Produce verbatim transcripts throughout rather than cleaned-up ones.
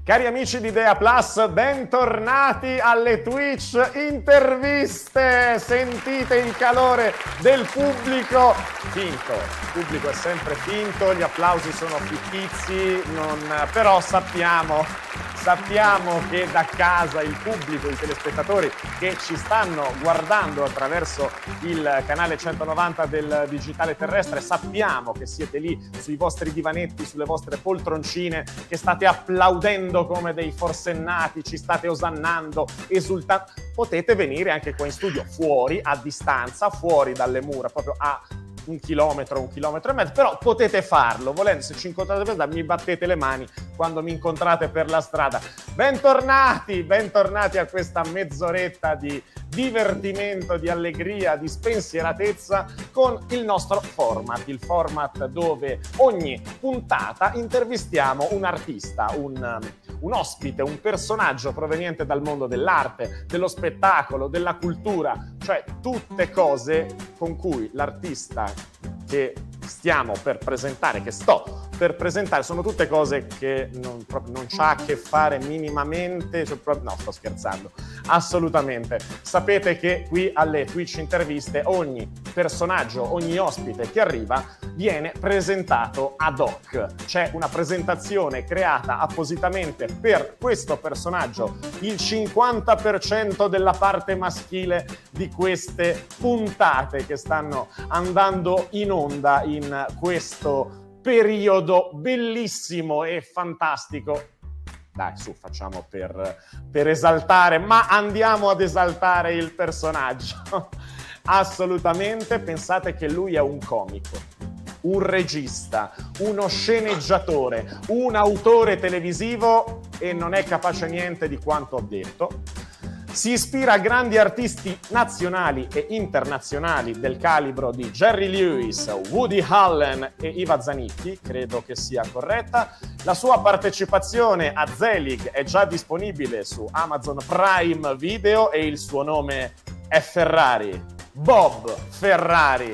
Cari amici di Dea Plus, bentornati alle Twitch interviste. Sentite il calore del pubblico. Finto, il pubblico è sempre finto, gli applausi sono fittizi, non... però sappiamo, sappiamo che da casa il pubblico, i telespettatori che ci stanno guardando attraverso il canale centonovanta del digitale terrestre, sappiamo che siete lì sui vostri divanetti, sulle vostre poltroncine, che state applaudendo come dei forsennati, ci state osannando, esultando. Potete venire anche qua in studio, fuori, a distanza, fuori dalle mura, proprio a un chilometro, un chilometro e mezzo, però potete farlo. Volendo, se ci incontrate per strada, mi battete le mani quando mi incontrate per la strada. Bentornati, bentornati a questa mezz'oretta di divertimento, di allegria, di spensieratezza con il nostro format, il format dove ogni puntata intervistiamo un artista, un, un ospite, un personaggio proveniente dal mondo dell'arte, dello spettacolo, della cultura, cioè tutte cose con cui l'artista che stiamo per presentare, che sto per presentare, sono tutte cose che non, proprio, non c'ha a che fare minimamente, cioè, proprio, no, sto scherzando, assolutamente. Sapete che qui alle Twitch interviste ogni personaggio, ogni ospite che arriva viene presentato ad hoc. C'è una presentazione creata appositamente per questo personaggio. Il cinquanta per cento della parte maschile di queste puntate che stanno andando in onda in questo periodo bellissimo e fantastico. Dai, su, facciamo per, per esaltare, ma andiamo ad esaltare il personaggio. Assolutamente, pensate che lui è un comico, un regista, uno sceneggiatore, un autore televisivo e non è capace niente di quanto ho detto. Si ispira a grandi artisti nazionali e internazionali del calibro di Jerry Lewis, Woody Allen e Iva Zanicchi, credo che sia corretta. La sua partecipazione a Zelig è già disponibile su Amazon Prime Video e il suo nome è Ferrari. Bob Ferrari.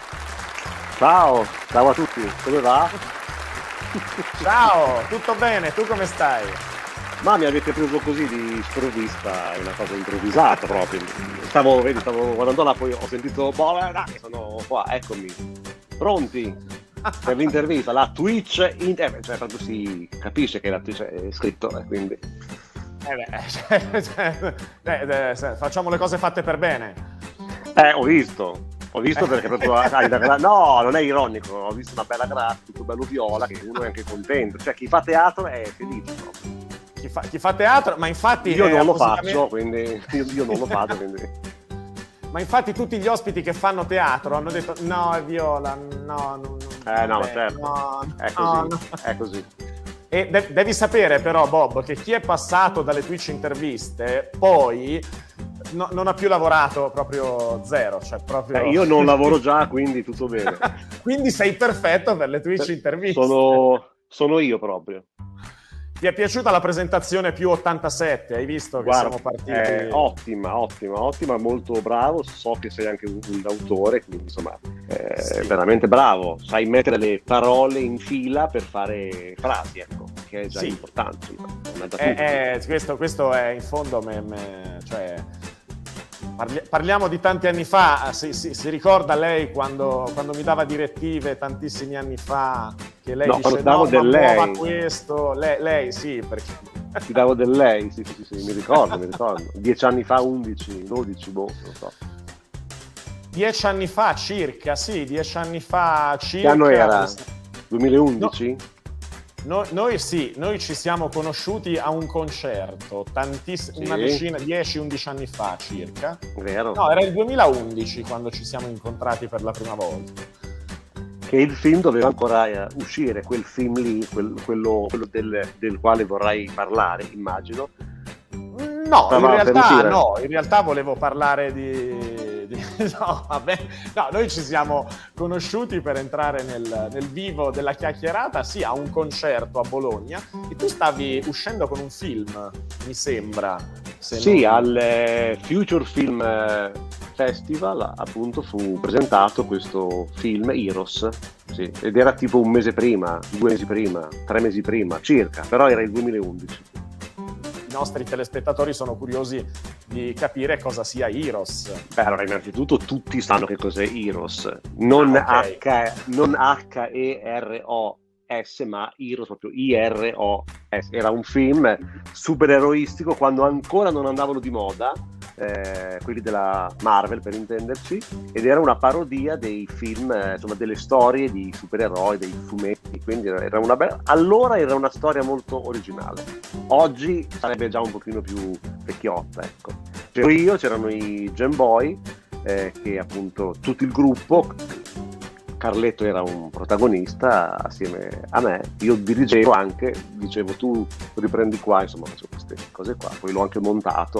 Ciao, ciao a tutti, come va? Ciao, tutto bene? Tu come stai? Ma mi avete preso così di sprovvista, è una cosa improvvisata proprio. Stavo, vedi, stavo guardando là, poi ho sentito, boh, dai, sono qua, eccomi, pronti per l'intervista, la Twitch, inter- cioè proprio si capisce che la Twitch è scritto, eh, quindi... Eh beh, cioè, cioè, eh, eh, facciamo le cose fatte per bene. Eh, ho visto, ho visto perché proprio, ah, da, no, non è ironico, ho visto una bella grafica, tutto bello viola, che uno è anche contento, cioè chi fa teatro è felice proprio. Chi fa, chi fa teatro, ma infatti io non lo appositamente... faccio, quindi io, io non lo faccio, quindi ma infatti tutti gli ospiti che fanno teatro hanno detto no, è viola, no, no, no eh no, beh, certo, no, è così, no, no. è così. E de- devi sapere però, Bob, che chi è passato dalle Twitch interviste poi no, non ha più lavorato, proprio zero, cioè proprio... Eh, io non lavoro già, quindi tutto bene. Quindi sei perfetto per le Twitch interviste. Sono, sono io proprio. Ti è piaciuta la presentazione più ottantasette? Hai visto che Guarda, siamo partiti? Eh, ottima, ottima, ottima, molto bravo. So che sei anche un, un autore, quindi insomma, eh, sì. Veramente bravo. Sai mettere le parole in fila per fare frasi, ecco, che è già sì. importante. Non è da eh, eh, questo, questo è in fondo, me, me, cioè, parli, parliamo di tanti anni fa. Si, si, si ricorda lei quando, quando mi dava direttive tantissimi anni fa? Che lei no, dice davo no, del ma lei. questo, lei, lei sì, perché... Ti davo del lei, sì, sì, sì, mi ricordo, mi ricordo. Dieci anni fa, undici, dodici, boh, non so. Dieci anni fa circa, sì, dieci anni fa circa. Che anno era? duemilaundici? No, no, noi sì, noi ci siamo conosciuti a un concerto, tantiss- sì. una decina, dieci undici anni fa circa. Vero. No, era il duemilaundici quando ci siamo incontrati per la prima volta. Che il film doveva ancora eh, uscire, quel film lì, quel, quello, quello del, del quale vorrai parlare, immagino. No, in realtà no, in realtà volevo parlare di... di no, vabbè, no, noi ci siamo conosciuti per entrare nel, nel vivo della chiacchierata, sì, a un concerto a Bologna, e tu stavi uscendo con un film, mi sembra. Se sì, non... al eh, Future Film Festival appunto fu presentato questo film Heroes, sì, ed era tipo un mese prima, due mesi prima, tre mesi prima circa, però era il duemilaundici. nostri telespettatori sono curiosi di capire cosa sia Heroes. Beh, allora, innanzitutto tutti sanno che cos'è Heroes, non, ah, okay. H, non H E R O S, ma Heroes, proprio I R O S. Era un film supereroistico quando ancora non andavano di moda, eh, quelli della Marvel per intenderci, ed era una parodia dei film, eh, insomma delle storie di supereroi, dei fumetti, quindi era una bella... allora era una storia molto originale. Oggi sarebbe già un pochino più vecchiotta, ecco. C'ero io, c'erano i Game Boy, eh, che appunto tutto il gruppo, Carletto era un protagonista assieme a me, io dirigevo anche, dicevo tu riprendi qua, insomma facevo queste cose qua, poi l'ho anche montato.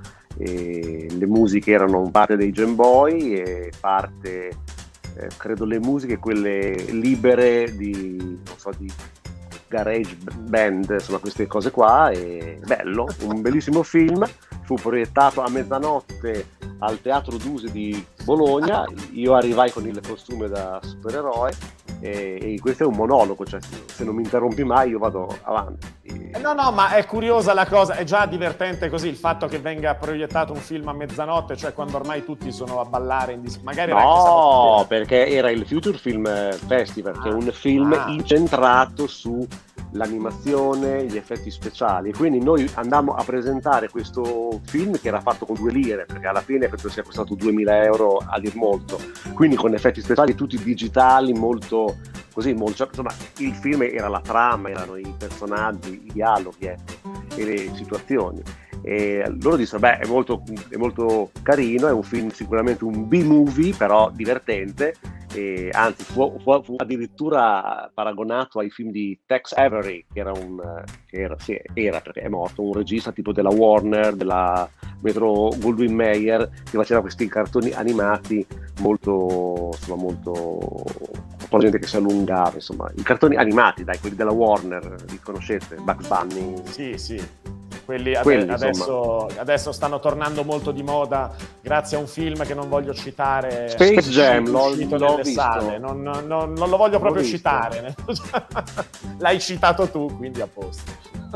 E le musiche erano parte dei Game Boy e parte, eh, credo, le musiche quelle libere di, non so, di garage band, insomma queste cose qua. E bello, un bellissimo film, fu proiettato a mezzanotte al Teatro Dusi di Bologna, io arrivai con il costume da supereroe e, e questo è un monologo, cioè se non mi interrompi mai io vado avanti. E... No, no, ma è curiosa la cosa, è già divertente così il fatto che venga proiettato un film a mezzanotte, cioè quando ormai tutti sono a ballare, in dis- magari... No, perché era il Future Film Festival, ah, che è un film ah. incentrato su l'animazione, gli effetti speciali, quindi noi andammo a presentare questo film che era fatto con due lire, perché alla fine credo sia costato duemila euro a dir molto, quindi con effetti speciali tutti digitali, molto così, molto, insomma il film era la trama, erano i personaggi, i dialoghi, ecco, e le situazioni. E loro dissero beh è molto, è molto carino, è un film sicuramente un B-movie però divertente, e anzi fu, fu, fu addirittura paragonato ai film di Tex Avery, che era un che era, sì, era perché è morto, un regista tipo della Warner, della Metro Goldwyn Mayer, che faceva questi cartoni animati molto, insomma, molto, un po' gente che si allungava, insomma i cartoni animati, dai, quelli della Warner, li conoscete? Bugs Bunny? Sì, sì. Quelli, Quelli adesso, adesso stanno tornando molto di moda grazie a un film che non voglio citare, Space Jam, l'ho, uscito l'ho nelle visto. sale, non, non, non lo voglio proprio l'ho citare. L'hai citato tu, quindi a posto.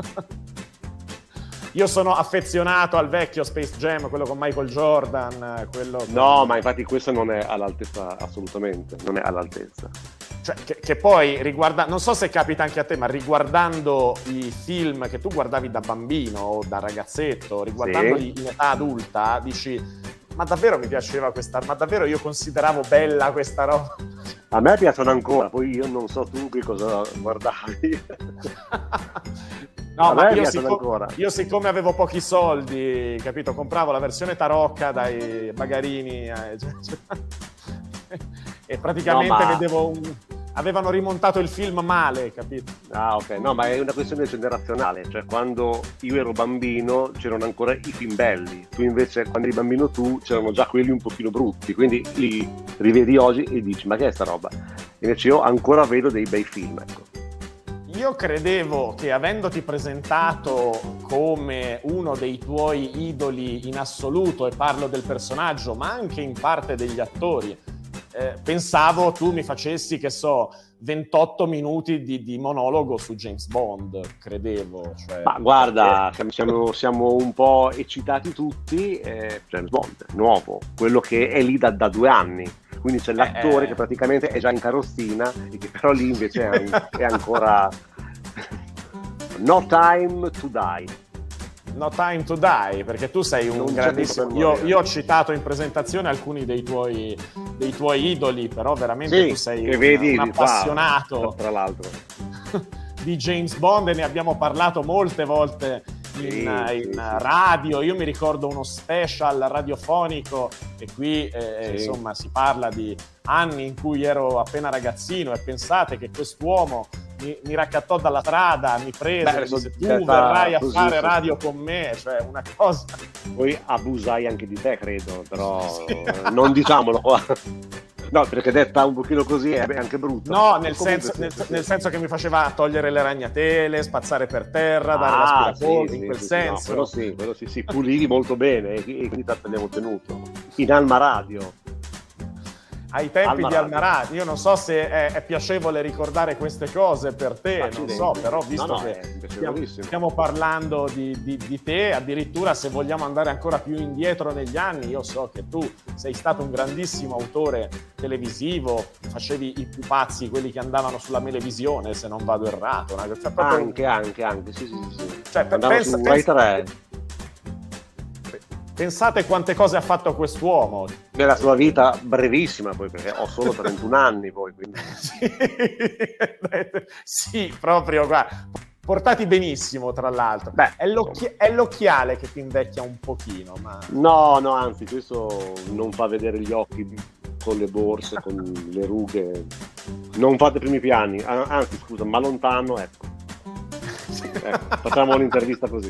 Io sono affezionato al vecchio Space Jam, quello con Michael Jordan, quello con... No, ma infatti questo non è all'altezza, assolutamente, non è all'altezza. Cioè, che, che poi riguarda, non so se capita anche a te, ma riguardando i film che tu guardavi da bambino o da ragazzetto, riguardandoli sì. in età adulta, dici, ma davvero mi piaceva questa, ma davvero io consideravo bella questa roba? A me piacciono ancora, poi io non so tu che cosa guardavi. No, ma io siccome, io siccome avevo pochi soldi, capito, compravo la versione tarocca dai bagarini eh, cioè, e praticamente no, ma... vedevo un... avevano rimontato il film male, capito? Ah, ok, no, ma è una questione generazionale, cioè quando io ero bambino c'erano ancora i film belli, tu invece quando eri bambino tu c'erano già quelli un pochino brutti, quindi li rivedi oggi e dici ma che è sta roba? Invece io ancora vedo dei bei film, ecco. Io credevo che avendoti presentato come uno dei tuoi idoli in assoluto, e parlo del personaggio ma anche in parte degli attori, eh, pensavo tu mi facessi, che so, ventotto minuti di, di monologo su James Bond, credevo. Cioè, ma guarda, perché... siamo, siamo un po' eccitati tutti, eh, James Bond, nuovo, quello che è lì da, da due anni. Quindi c'è l'attore eh, che praticamente è già in carrozzina e che però lì invece è, è ancora No Time to Die. No Time to Die, perché tu sei un non grandissimo... Io, io ho citato in presentazione alcuni dei tuoi, dei tuoi idoli, però veramente sì, tu sei un, vedi, un appassionato tra l'altro di James Bond, e ne abbiamo parlato molte volte in, sì, in sì, radio. Io mi ricordo uno special radiofonico e qui eh, sì. insomma si parla di anni in cui ero appena ragazzino, e pensate che quest'uomo mi, mi raccattò dalla strada, mi prese, Beh, mi disse tu verrai a così, fare radio con me, cioè una cosa. Poi abusai anche di te, credo, però sì. non diciamolo qua. No, perché detta un pochino così è anche brutto. No, nel senso, nel, nel senso che mi faceva togliere le ragnatele, spazzare per terra, ah, dare l'aspirapolvere, sì, in sì, quel sì, senso. No, quello sì, quello sì, sì, pulivi molto bene e quindi te l'abbiamo tenuto. In Alma Radio. ai tempi Alma di Radio. Alma Radio. Io non so se è, è piacevole ricordare queste cose per te, non so, però visto no, no, che è stiamo, stiamo parlando di, di, di te, addirittura se vogliamo andare ancora più indietro negli anni, io so che tu sei stato un grandissimo autore televisivo, facevi i pupazzi, quelli che andavano sulla Melevisione, se non vado errato. Una, cioè proprio... Anche, anche, anche, sì, sì, sì. Cioè, Andavo pensa, su pensa... Rai tre. Pensate quante cose ha fatto quest'uomo. Nella sua vita brevissima, poi, perché ho solo trentuno anni poi, quindi... sì, sì, proprio qua. Portati benissimo, tra l'altro. Beh, è, l'occhi- è l'occhiale che ti invecchia un pochino, ma... No, no, anzi, questo non fa vedere gli occhi con le borse, con le rughe. Non fate primi piani, anzi, scusa, ma lontano, ecco. ecco facciamo un'intervista così.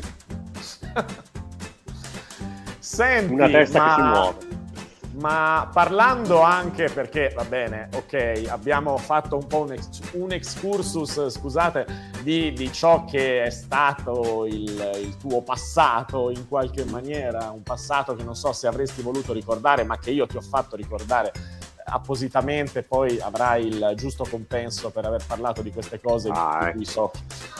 Senti, una testa ma... che si muove. Ma parlando anche, perché va bene, ok, abbiamo fatto un po' un, ex, un excursus, scusate, di, di ciò che è stato il, il tuo passato in qualche maniera, un passato che non so se avresti voluto ricordare, ma che io ti ho fatto ricordare appositamente, poi avrai il giusto compenso per aver parlato di queste cose ah, di cui so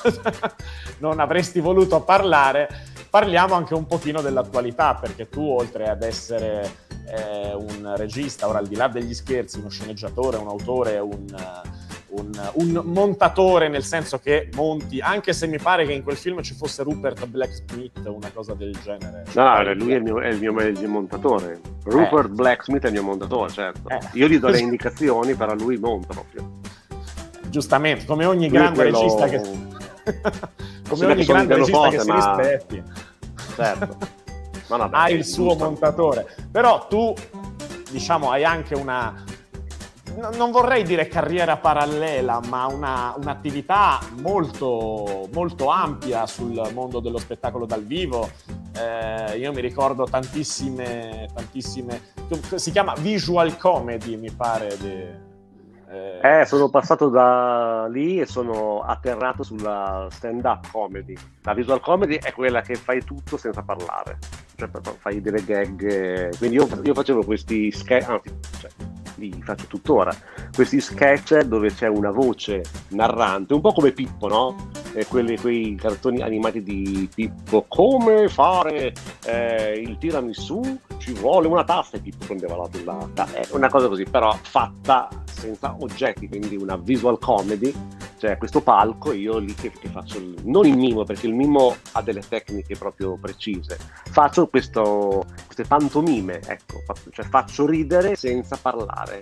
non avresti voluto parlare. Parliamo anche un pochino dell'attualità, perché tu, oltre ad essere eh, un regista, ora al di là degli scherzi, uno sceneggiatore, un autore, un, un, un montatore, nel senso che monti, anche se mi pare che in quel film ci fosse Rupert Blacksmith, una cosa del genere. No, no, lui è il mio, è il mio, è il mio montatore. Rupert eh. Blacksmith è il mio montatore, certo. Eh. Io gli do le indicazioni, però lui monta proprio. Giustamente, come ogni lui grande quello... regista che... come ogni grande regista forte, che si ma... rispetti, certo. Ma no, beh, ha il suo giusto. montatore, però tu diciamo hai anche una, non vorrei dire carriera parallela, ma una, un'attività molto, molto ampia sul mondo dello spettacolo dal vivo. Eh, io mi ricordo tantissime, tantissime, si chiama visual comedy, mi pare di... Eh, sono passato da lì e sono atterrato sulla stand-up comedy. La visual comedy è quella che fai tutto senza parlare, cioè fai delle gag. Quindi io, io facevo questi sketch, anzi, cioè, li faccio tuttora, questi sketch dove c'è una voce narrante, un po' come Pippo, no? Eh, quelli, quei cartoni animati di Pippo, come fare eh, il tiramisù, ci vuole una tasta e Pippo prendeva la bullata, è una cosa così, però fatta senza oggetti, quindi una visual comedy, cioè questo palco io lì che, che faccio il, non il mimo, perché il mimo ha delle tecniche proprio precise, faccio questo, queste pantomime, ecco, cioè faccio ridere senza parlare.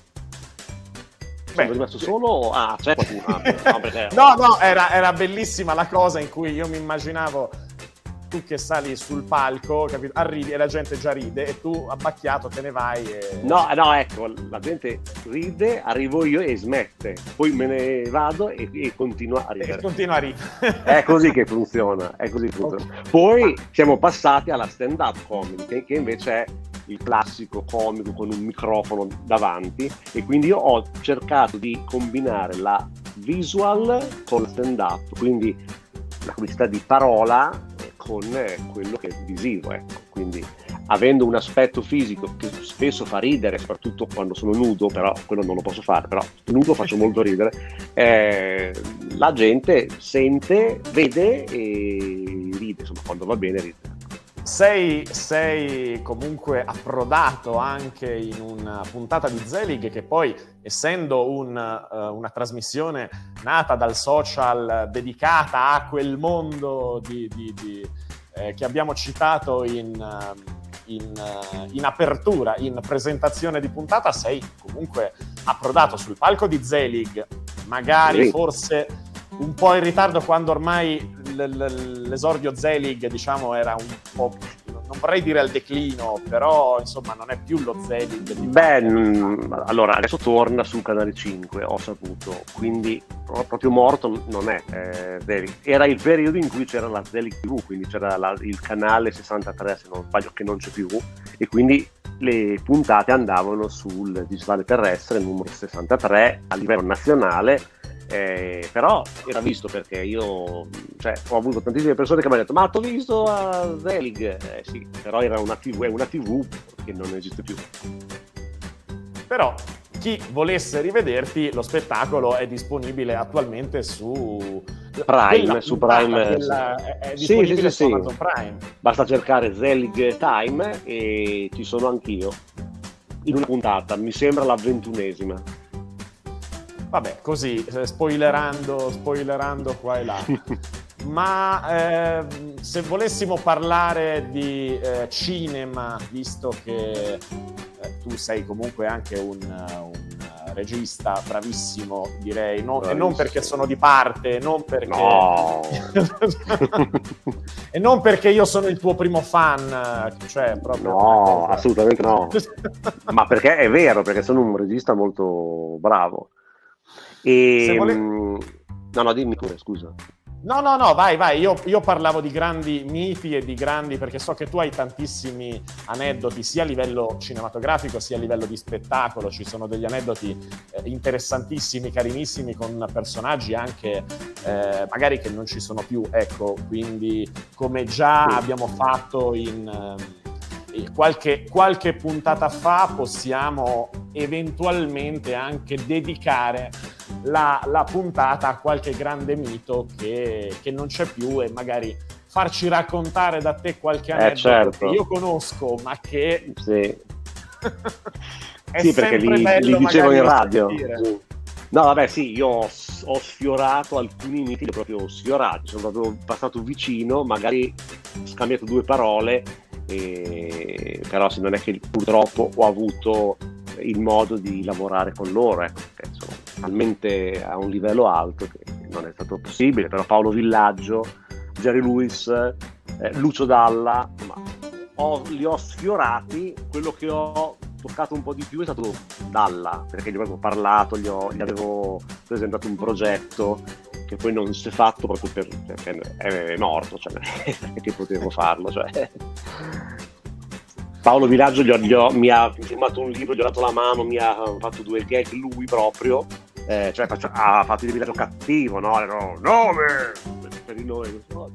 Sono rimasto solo? Ah, c'è qualcuno. No, perché... no, no, era, era bellissima la cosa in cui io mi immaginavo tu che sali sul palco, capito? Arrivi e la gente già ride e tu abbacchiato te ne vai e... No, no, ecco, la gente ride, arrivo io e smette, poi me ne vado e, e continua a ridere. E continua a ridere. È così che funziona, è così che funziona. Okay. Poi siamo passati alla stand-up comedy, che, che invece è il classico comico con un microfono davanti, e quindi io ho cercato di combinare la visual con la stand-up, quindi la comicità di parola con quello che è visivo, ecco. Quindi avendo un aspetto fisico che spesso fa ridere, soprattutto quando sono nudo, però quello non lo posso fare, però nudo faccio molto ridere, eh, la gente sente, vede e ride, insomma, quando va bene ride. Sei, sei comunque approdato anche in una puntata di Zelig che poi, essendo un, uh, una trasmissione nata dal social dedicata a quel mondo di, di, di, eh, che abbiamo citato in, uh, in, uh, in apertura, in presentazione di puntata, sei comunque approdato sul palco di Zelig, magari sì. Forse un po' in ritardo, quando ormai l'esordio Zelig, diciamo, era un po', non vorrei dire al declino, però insomma non è più lo Zelig. Beh, mh, allora adesso torna su Canale cinque, ho saputo, quindi proprio morto non è eh, Zelig. Era il periodo in cui c'era la Zelig tivù, quindi c'era la, il canale sessantatré, se non sbaglio, che non c'è più, e quindi le puntate andavano sul digitale terrestre numero sessantatré a livello nazionale. Eh, però era visto, perché io, cioè, ho avuto tantissime persone che mi hanno detto: ma t'ho visto a Zelig? Eh sì, però era una tivù, è una tivù che non esiste più. Però chi volesse rivederti, lo spettacolo è disponibile attualmente su Prime, su Prime. Quella, è, è disponibile sì, sì, su sì, Amazon Prime. Basta cercare Zelig Time e ci sono anch'io. In una puntata, mi sembra la ventunesima. Vabbè, così, spoilerando, spoilerando qua e là. Ma eh, se volessimo parlare di eh, cinema, visto che eh, tu sei comunque anche un, un regista bravissimo, direi, no, bravissimo. E non perché sono di parte, non perché... No. E non perché io sono il tuo primo fan, cioè proprio... No, assolutamente no. Ma perché è vero, perché sono un regista molto bravo. E... Vole... No, no, dimmi pure, scusa. No, no, no, vai, vai, io, io parlavo di grandi miti e di grandi, perché so che tu hai tantissimi aneddoti, sia a livello cinematografico, sia a livello di spettacolo, ci sono degli aneddoti eh, interessantissimi, carinissimi, con personaggi anche eh, magari che non ci sono più, ecco, quindi come già abbiamo fatto in... Eh, Qualche, qualche puntata fa possiamo eventualmente anche dedicare la, la puntata a qualche grande mito che, che non c'è più e magari farci raccontare da te qualche aneddoto eh, certo. che io conosco ma che sì, è sì perché li, li dicevo in radio. Sì. No, vabbè, sì, io ho, ho sfiorato alcuni miti, li ho proprio sfiorati, sono proprio passato vicino, magari scambiato due parole. E... però se non è che purtroppo ho avuto il modo di lavorare con loro, ecco, perché sono talmente a un livello alto che non è stato possibile. Però Paolo Villaggio, Jerry Lewis, eh, Lucio Dalla, ma ho, li ho sfiorati. Quello che ho toccato un po' di più è stato Dalla, perché gli avevo parlato, gli, ho, gli avevo presentato un progetto che poi non si è fatto proprio per, perché è morto, cioè che potevo farlo, cioè. Paolo Villaggio gli ho, gli ho, mi ha firmato un libro, gli ho dato la mano, mi ha fatto due gag lui proprio, eh, cioè faccio, ha fatto il Villaggio cattivo, no? Era, nome! Per il nome, oh,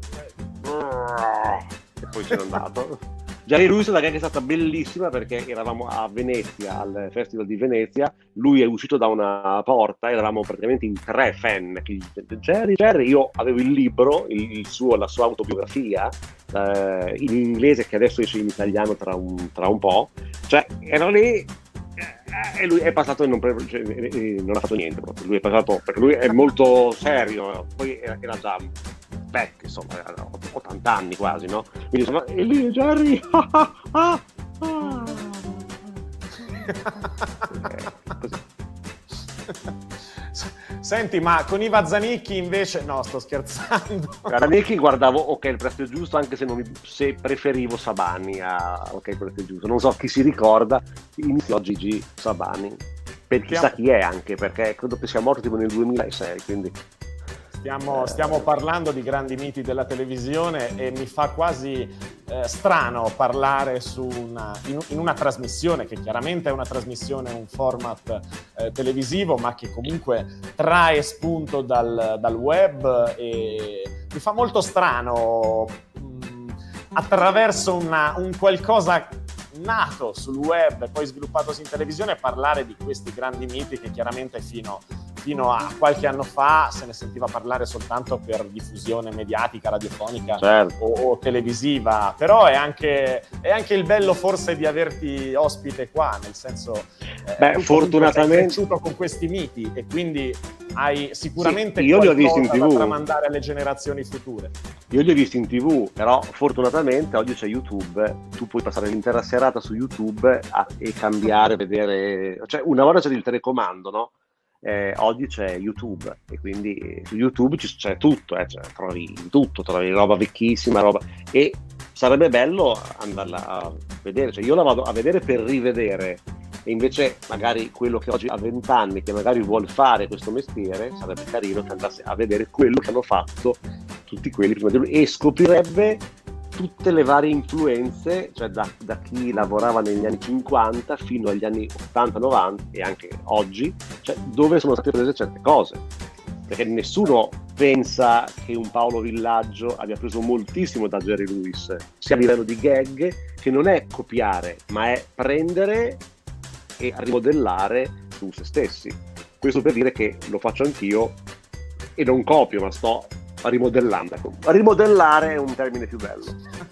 e poi se n'è andato. Jerry Lewis la gag è stata bellissima perché eravamo a Venezia, al Festival di Venezia, lui è uscito da una porta, eravamo praticamente in tre fan, che Jerry, Jerry, io avevo il libro, il, il suo, la sua autobiografia, eh, in inglese che adesso esce in italiano tra un, tra un po', cioè ero lì e lui è passato e non, cioè, non ha fatto niente proprio, lui è passato, perché lui è molto serio, poi era, era già... beh, insomma, ottanta anni quasi, no? Quindi insomma, e lì Jerry, ah, ah, ah, ah. Eh, così. Senti, ma con Iva Zanicchi invece... No, sto scherzando. Zanicchi guardavo Ok, il prezzo è giusto, anche se, non mi... se preferivo Sabani a Ok, il prezzo è giusto. Non so chi si ricorda, iniziò Gigi Sabani. Per chissà Stiamo... chi è anche, perché credo che sia morto tipo nel duemilasei, quindi... Stiamo, stiamo parlando di grandi miti della televisione e mi fa quasi eh, strano parlare su una, in, in una trasmissione che chiaramente è una trasmissione, un format eh, televisivo, ma che comunque trae spunto dal, dal web, e mi fa molto strano mh, attraverso una, un qualcosa nato sul web e poi sviluppatosi in televisione parlare di questi grandi miti che chiaramente fino fino a qualche anno fa se ne sentiva parlare soltanto per diffusione mediatica, radiofonica, certo, o, o televisiva. Però è anche, è anche il bello forse di averti ospite qua, nel senso eh, beh, fortunatamente sei cresciuto con questi miti e quindi hai sicuramente sì, io li ho visti in da tivù, tramandare alle generazioni future. Io li ho visti in tivù, però fortunatamente oggi c'è YouTube, tu puoi passare l'intera serata su YouTube a, e cambiare, vedere, cioè una volta c'era il telecomando, no? Eh, oggi c'è YouTube e quindi su YouTube c'è tutto, eh, cioè, trovi tutto, trovi roba vecchissima, roba, e sarebbe bello andarla a vedere, cioè io la vado a vedere per rivedere, e invece magari quello che oggi ha vent'anni, che magari vuol fare questo mestiere, sarebbe carino che andasse a vedere quello che hanno fatto tutti quelli prima di lui e scoprirebbe tutte le varie influenze, cioè da, da chi lavorava negli anni cinquanta fino agli anni ottanta novanta e anche oggi, cioè dove sono state prese certe cose, perché nessuno pensa che un Paolo Villaggio abbia preso moltissimo da Jerry Lewis, sia a livello di gag, che non è copiare, ma è prendere e a rimodellare su se stessi. Questo per dire che lo faccio anch'io e non copio, ma sto rimodellando. Rimodellare è un termine più bello.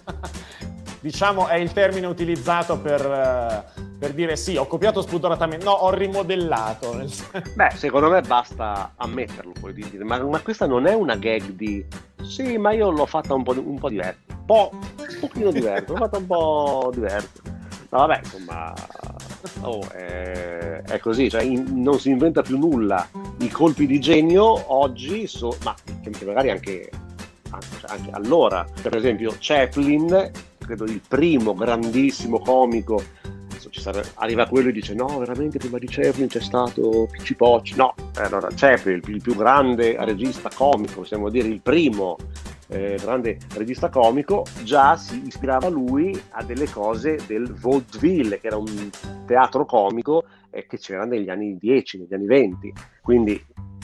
Diciamo è il termine utilizzato per, per dire sì, ho copiato spudoratamente, no, ho rimodellato. Nel... Beh, secondo me basta ammetterlo, poi di dire, ma, ma questa non è una gag di sì, ma io l'ho fatta un po', un po' diversa, un po', un pochino diversa, l'ho fatta un po' diversa. No, vabbè, insomma, oh, è, è così, cioè in, non si inventa più nulla. I colpi di genio oggi, so, ma che magari anche, anche, anche allora, per esempio Chaplin, credo il primo grandissimo comico, ci sarà, arriva quello e dice no, veramente prima di Chaplin c'è stato Picci Pocci, no, allora Chaplin, il più grande regista comico, possiamo dire il primo eh, grande regista comico, già si ispirava lui a delle cose del vaudeville, che era un teatro comico eh, che c'era negli anni dieci, negli anni venti, quindi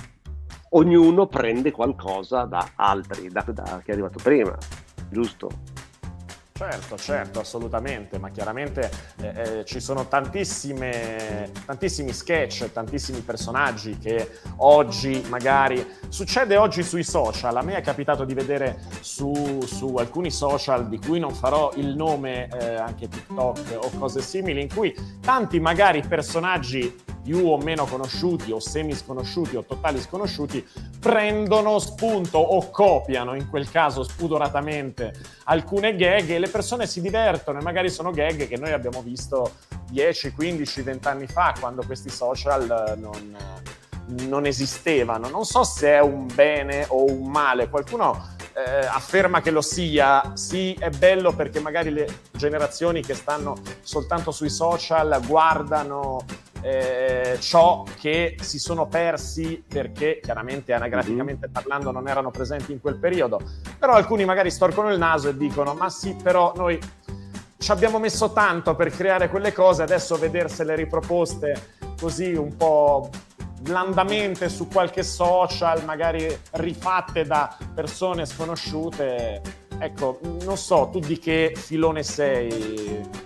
ognuno prende qualcosa da altri, da, da chi è arrivato prima, giusto? Certo, certo, assolutamente, ma chiaramente eh, eh, ci sono tantissime, tantissimi sketch, tantissimi personaggi che oggi magari, succede oggi sui social, a me è capitato di vedere su, su alcuni social di cui non farò il nome, eh, anche TikTok o cose simili, in cui tanti magari personaggi più o meno conosciuti o semi sconosciuti o totali sconosciuti prendono spunto o copiano, in quel caso spudoratamente, alcune gag e le persone si divertono, e magari sono gag che noi abbiamo visto dieci, quindici, venti anni fa, quando questi social non, non esistevano. Non so se è un bene o un male, qualcuno eh, afferma che lo sia. Sì, è bello perché magari le generazioni che stanno soltanto sui social guardano Eh, ciò che si sono persi perché chiaramente anagraficamente parlando non erano presenti in quel periodo, però alcuni magari storcono il naso e dicono ma sì, però noi ci abbiamo messo tanto per creare quelle cose, adesso vedersele riproposte così un po' blandamente su qualche social, magari rifatte da persone sconosciute, ecco, non so, tu di che filone sei?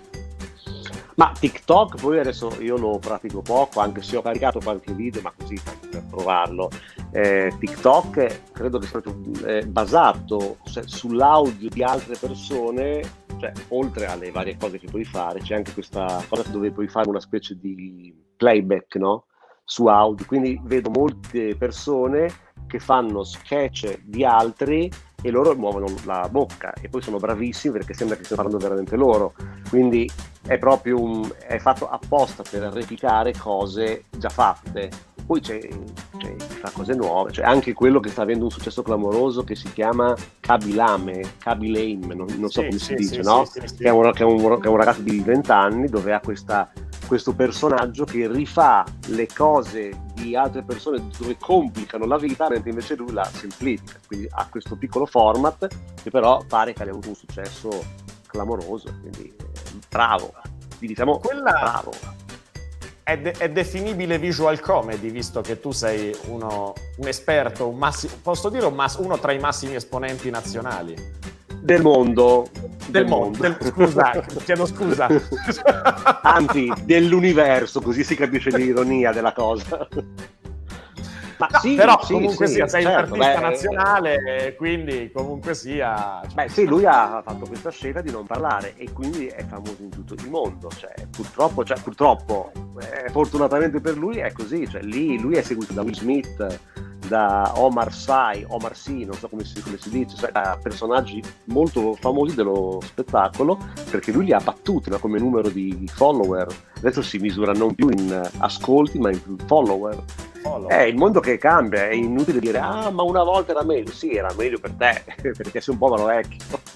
Ma TikTok poi adesso io lo pratico poco, anche se ho caricato qualche video, ma così tanto per provarlo. Eh, TikTok credo che sia proprio eh, basato cioè, sull'audio di altre persone, cioè oltre alle varie cose che puoi fare, c'è anche questa cosa dove puoi fare una specie di playback, no? Su audio, quindi vedo molte persone che fanno sketch di altri e loro muovono la bocca e poi sono bravissimi perché sembra che stiano parlando veramente loro, quindi è proprio un, è fatto apposta per replicare cose già fatte. Poi c'è, c'è chi fa cose nuove, c'è anche quello che sta avendo un successo clamoroso che si chiama Kabilame, Kabilame, non, non so sì, come sì, si dice, sì, no? Sì, sì, sì. Che, è un, che, è un, che è un ragazzo di venti anni dove ha questa questo personaggio che rifà le cose di altre persone dove complicano la vita mentre invece lui la semplifica, quindi ha questo piccolo format che però pare che abbia avuto un successo clamoroso, quindi eh, bravo, quindi diciamo Quella bravo. È, de- è definibile visual comedy, visto che tu sei uno, un esperto, un massi- posso dire un mass- uno tra i massimi esponenti nazionali Del mondo. Del, del mondo, del, scusa, chiedo scusa. Anzi, dell'universo, così si capisce l'ironia della cosa. Ma no, sì, però sì, comunque sì, sia, sei certo, un artista beh, nazionale, quindi comunque sia... Beh sì, lui ha fatto questa scelta di non parlare e quindi è famoso in tutto il mondo, cioè purtroppo, cioè, purtroppo eh, fortunatamente per lui è così, cioè lì lui è seguito da Will Smith, da Omar Sy, Omar Sy, non so come si, come si dice, cioè da personaggi molto famosi dello spettacolo, perché lui li ha battuti, no, come numero di follower. Adesso si misura non più in ascolti ma in follower. Follow. È il mondo che cambia, è inutile dire ah ma una volta era meglio, sì era meglio per te perché sei un povero vecchio.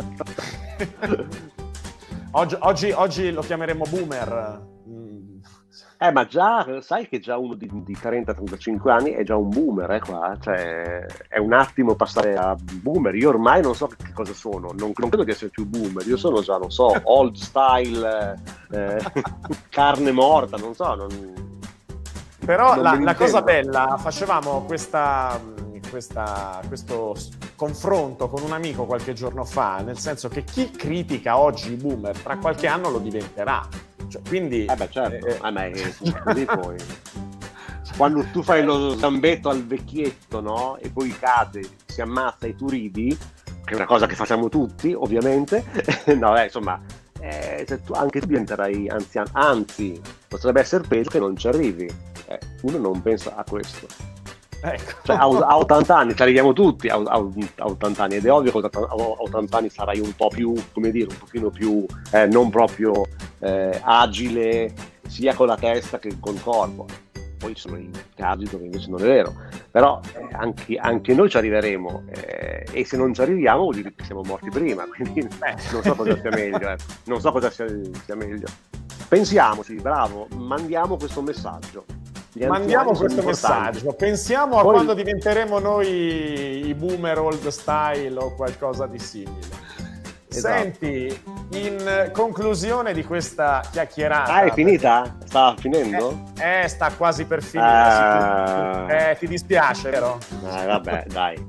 oggi, oggi, oggi lo chiameremo boomer. Eh ma già, sai che già uno di, di trenta trentacinque anni è già un boomer, eh, qua, cioè è un attimo passare a boomer. Io ormai non so che cosa sono, non, non credo di essere più boomer, io sono già, non so, old style, eh, carne morta, non so, non... Però la, la cosa bella, facevamo questa, questa, questo confronto con un amico qualche giorno fa, nel senso che chi critica oggi i boomer tra qualche anno lo diventerà. Cioè, quindi... Eh beh, certo, eh, eh, ma è così poi. Quando tu fai lo zambetto al vecchietto, no? E poi cade, si ammazza e tu ridi, che è una cosa che facciamo tutti, ovviamente. No, eh, insomma, eh, se tu, anche tu diventerai anziano. Anzi, potrebbe essere peggio che non ci arrivi. Eh, uno non pensa a questo. Ecco. Cioè, a, a ottanta anni ci arriviamo tutti a, a, a ottanta anni, ed è ovvio che a ottanta anni sarai un po' più, come dire, un pochino più eh, non proprio eh, agile sia con la testa che col corpo. Poi ci sono i casi dove invece non è vero, però eh, anche, anche noi ci arriveremo, eh, e se non ci arriviamo vuol dire che siamo morti prima, quindi non so cosa sia meglio, eh. non so cosa sia, sia meglio. Pensiamoci, bravo, mandiamo questo messaggio. Mandiamo questo messaggio, pensiamo a Poi... quando diventeremo noi i boomer old style o qualcosa di simile. Esatto. Senti, in conclusione di questa chiacchierata... Ah, è finita? Sta finendo? Eh, eh sta quasi per finire. Ah. Eh, ti dispiace, vero? Eh, vabbè, dai.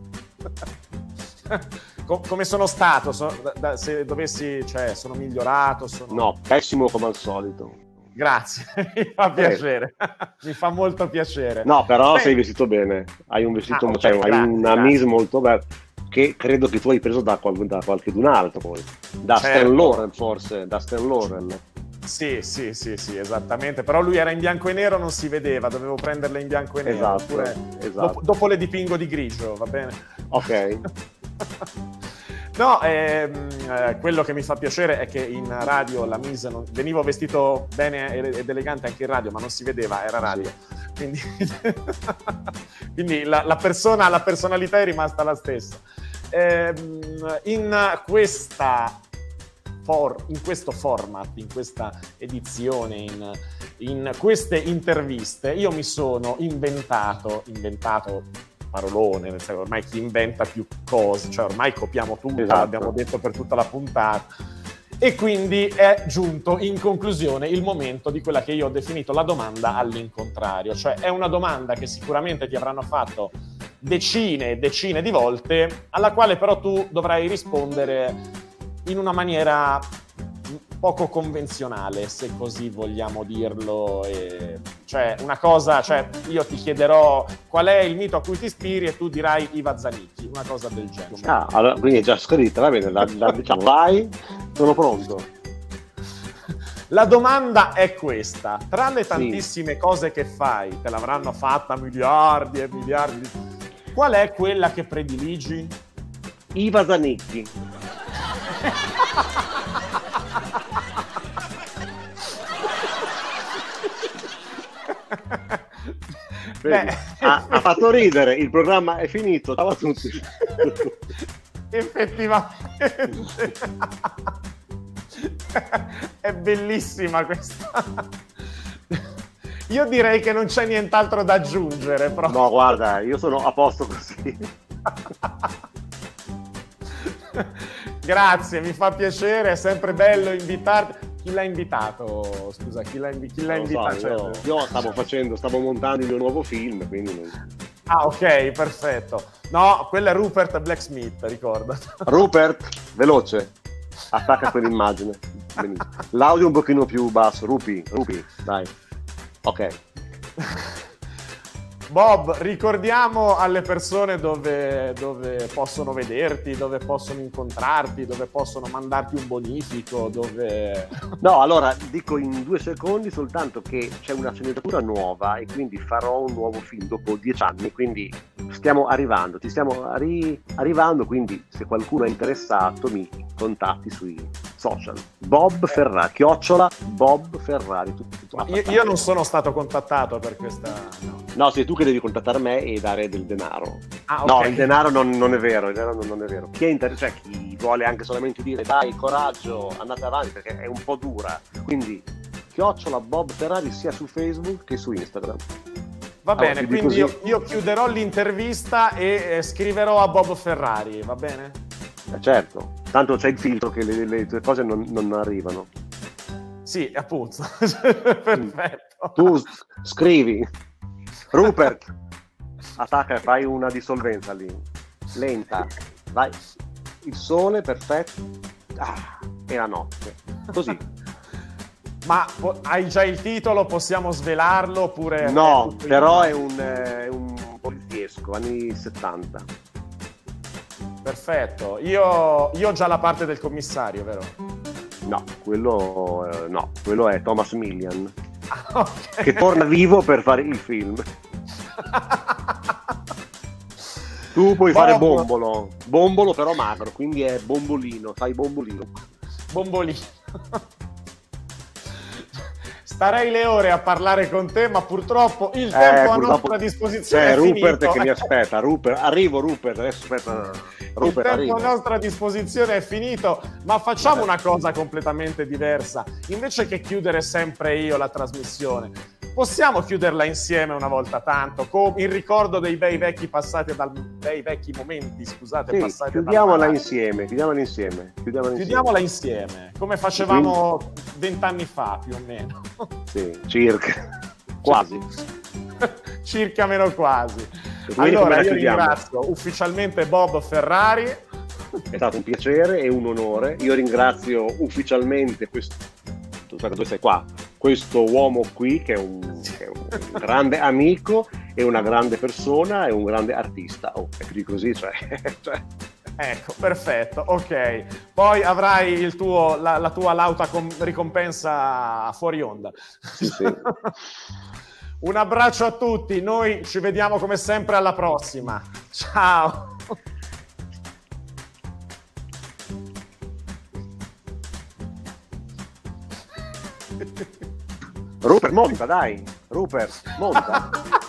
Come sono stato? So, da, se dovessi... Cioè, sono migliorato? Sono... No, pessimo come al solito. Grazie, mi fa piacere, eh. mi fa molto piacere. No, però Beh, sei vestito bene, hai un vestito, ah, cioè, okay, hai grazie, una grazie. mise molto bella, che credo che tu hai preso da, qual- da qualche d'un altro poi, da Certo. Stan Lauren forse, da Stan Lauren. Sì, sì, sì, sì, esattamente, però lui era in bianco e nero, non si vedeva, dovevo prenderle in bianco e nero, Esatto, oppure esatto. Dopo, dopo le dipingo di grigio, va bene? Ok. No, ehm, eh, quello che mi fa piacere è che in radio la mise non... venivo vestito bene ed elegante anche in radio, ma non si vedeva, era radio. Quindi, quindi la, la persona, la personalità è rimasta la stessa. Ehm, in questa for... in questo format, in questa edizione, in, in queste interviste, io mi sono inventato, inventato parolone, ormai chi inventa più cose, cioè ormai copiamo tutto, esatto. L'abbiamo detto per tutta la puntata, e quindi è giunto in conclusione il momento di quella che io ho definito la domanda all'incontrario, cioè è una domanda che sicuramente ti avranno fatto decine e decine di volte, alla quale però tu dovrai rispondere in una maniera poco convenzionale, se così vogliamo dirlo, e cioè una cosa, cioè io ti chiederò qual è il mito a cui ti ispiri e tu dirai Iva Zanicchi, una cosa del genere. Ah, allora, quindi è già scritta, va bene, la, la, diciamo, vai, sono pronto. La domanda è questa: tra le tantissime sì. cose che fai, te l'avranno fatta miliardi e miliardi, qual è quella che prediligi? Iva Zanicchi. Beh, ha, ha fatto ridere, il programma è finito, ciao a tutti. Effettivamente è bellissima questa. Io direi che non c'è nient'altro da aggiungere proprio. No, guarda, io sono a posto così. Grazie, mi fa piacere, è sempre bello invitarti. Chi l'ha invitato? Scusa, chi l'ha, invi- chi l'ha invitato? So, io, io stavo facendo, stavo montando il mio nuovo film, quindi non... Ah, ok, perfetto. No, quello è Rupert Blacksmith, ricorda. Rupert, veloce, attacca quell'immagine. Benissimo. L'audio un pochino più basso, Rupi, Rupi, dai. Ok. Bob, ricordiamo alle persone dove, dove possono vederti, dove possono incontrarti, dove possono mandarti un bonifico, dove... No, allora, dico in due secondi soltanto che c'è una sceneggiatura nuova e quindi farò un nuovo film dopo dieci anni, quindi stiamo arrivando, ti stiamo arri- arrivando, quindi se qualcuno è interessato mi contatti sui social. Bob Ferrari, chiocciola Bob Ferrari. Tutto, tutto io, io non sono stato contattato per questa... No. No, sei tu che devi contattare me e dare del denaro. Ah, okay. No, il denaro non, non è vero, il denaro non, non è vero. Chi è inter- cioè chi vuole anche solamente dire dai, coraggio, andate avanti, perché è un po' dura. Quindi chiocciola Bob Ferrari sia su Facebook che su Instagram. Va allora, bene, quindi io, io chiuderò l'intervista e eh, scriverò a Bob Ferrari, va bene? Eh, certo, tanto c'è il filtro che le, le tue cose non, non arrivano. Sì, appunto. Perfetto. Tu scrivi Rupert, attacca e fai una dissolvenza lì, lenta, vai, il sole perfetto, ah, e la notte, così. Ma po- hai già il titolo? Possiamo svelarlo? Oppure No, è tutto però in- è un, è un poliziesco, anni settanta. Perfetto. Io, io ho già la parte del commissario, vero? No, quello, eh, no, quello è Thomas Millian, Ah, ok. che torna vivo per fare il film. Tu puoi fare Bob. Bombolo, Bombolo però magro, quindi è Bombolino, fai Bombolino. Bombolino. Starei le ore a parlare con te, ma purtroppo il tempo a purtroppo- nostra disposizione C'è è Rupert finito. che mi aspetta, Rupert, arrivo Rupert, adesso aspetta, Il Rupert tempo arrivo. a nostra disposizione è finito, ma facciamo una cosa completamente diversa. Invece che chiudere sempre io la trasmissione, possiamo chiuderla insieme una volta tanto, con il ricordo dei bei vecchi passati dal bei vecchi momenti, scusate, Sì, passati chiudiamola dal insieme, chiudiamola insieme, chiudiamola insieme. Chiudiamola insieme, come facevamo vent'anni fa più o meno. Sì, circa, quasi. Circa meno quasi. quindi come Allora la io chiudiamo? ringrazio ufficialmente Bob Ferrari. È stato un piacere e un onore. Io ringrazio ufficialmente questo, aspetta, dove sei qua? Questo uomo qui che è, un, che è un grande amico e una grande persona e un grande artista. Oh, è più di così, cioè, cioè. Ecco, perfetto, ok. Poi avrai il tuo, la, la tua lauta com- ricompensa fuori onda. Sì, sì. Un abbraccio a tutti, noi ci vediamo come sempre alla prossima. Ciao! Rupert, monta, dai! Rupert, monta!